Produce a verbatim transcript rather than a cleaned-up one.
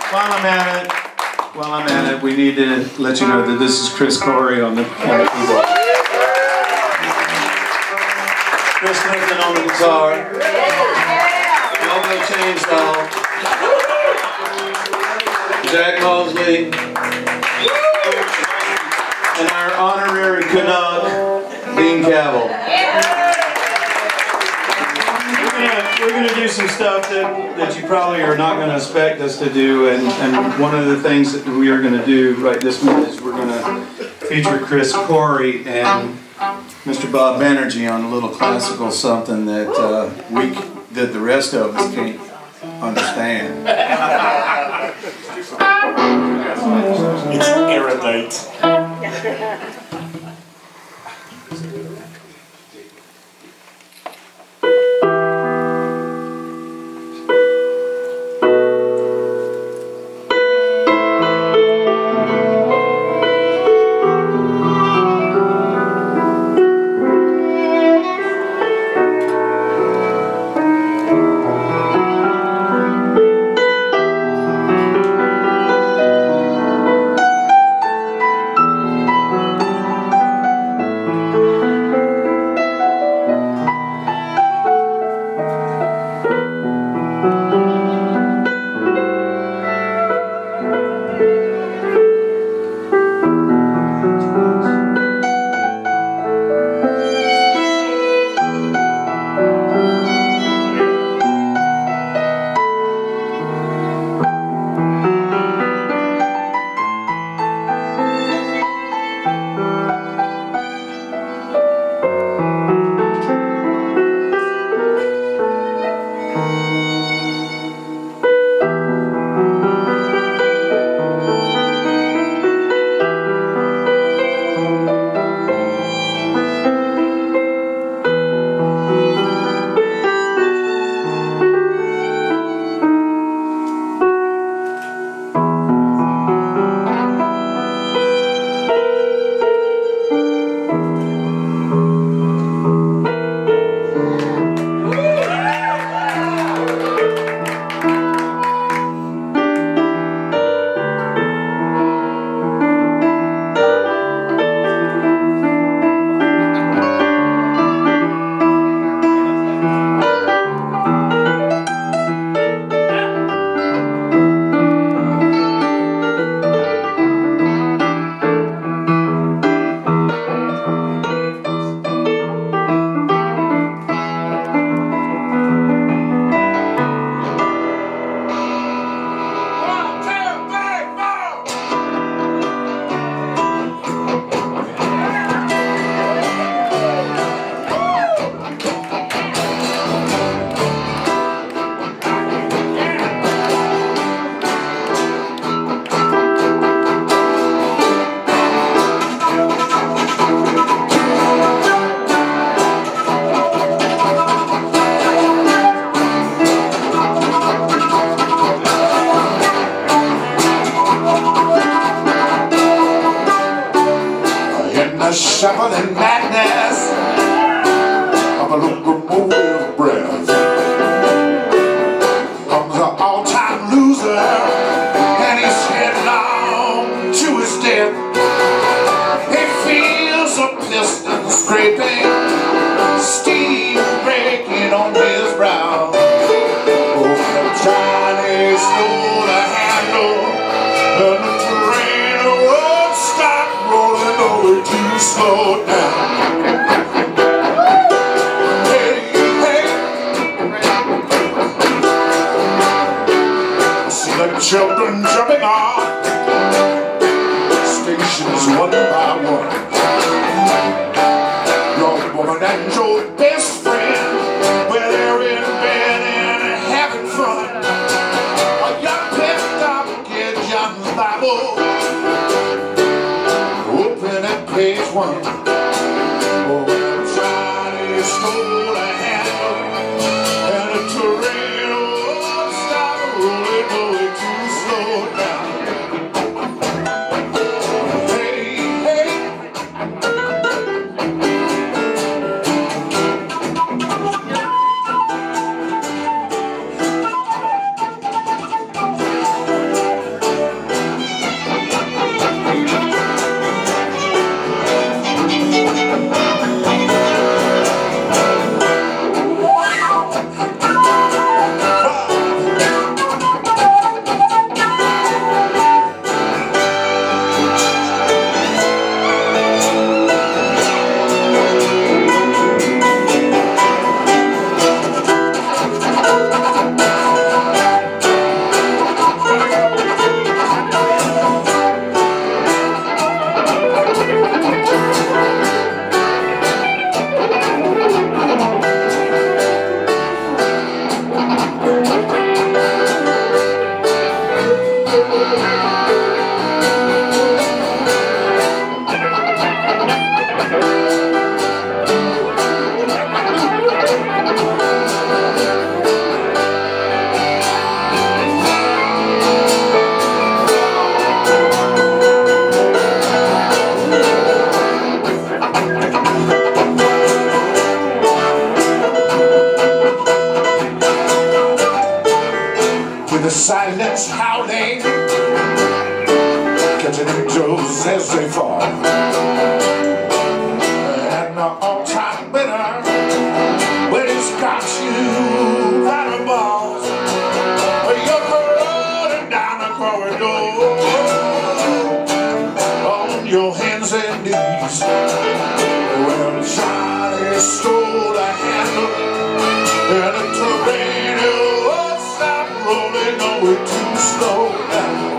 While I'm at it, while I'm at it, we need to let you know that this is Chris Corey on the, on the keyboard. Chris Clifton on the guitar. Elbow chainsaw. Jack Mosley. And our honorary Canuck, Dean Cavill. We're going to do some stuff that, that you probably are not going to expect us to do, and, and one of the things that we are going to do right this minute is we're going to feature Chris Corey and Mister Bob Banerjee on a little classical something that uh, we that the rest of us can't understand. It's erudite. The shuffling madness of a locomotive breath comes an all-time loser, and he's headlong to his death. He feels a piston scraping, steam breaking on his brow. Oh, Johnny stole the handle, and the train won't stop rolling over to slow down. Hey, hey. I see the children jumping off stations one by one. Your woman and your best friend, where they're in bed and having fun. A young picked up kid, young Bible, open at page one. Oh, Johnny stole a handle, and the terrain won't stop rolling, going too slow down. Hey, hey. silence howling, catching angels as they fall. And the all-time winner, when he's got you by the balls, you're running down the corridor on your hands and knees. Well, Johnny stole a handle and a tornado stopped rolling over too slow.